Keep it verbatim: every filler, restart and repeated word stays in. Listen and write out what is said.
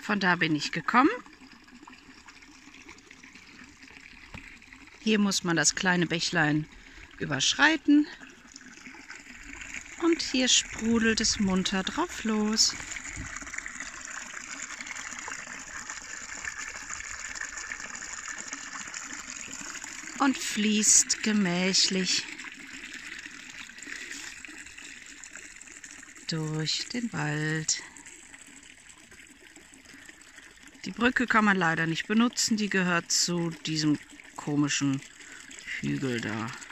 Von da bin ich gekommen. Hier muss man das kleine Bächlein überschreiten. Und hier sprudelt es munter drauf los. Und fließt gemächlich durch den Wald. Die Brücke kann man leider nicht benutzen, die gehört zu diesem komischen Hügel da.